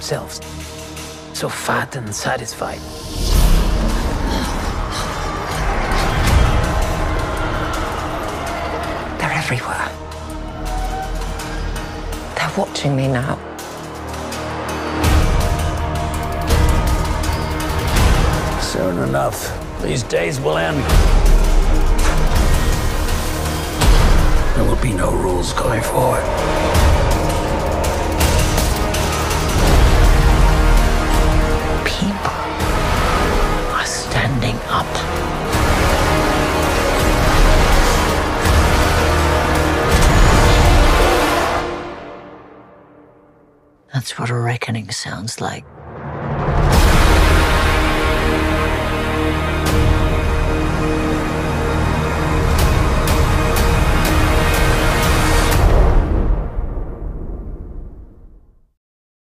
themselves. So fat and satisfied. They're everywhere. They're watching me now. Soon enough, these days will end. There will be no rules going forward. People are standing up. That's what a reckoning sounds like.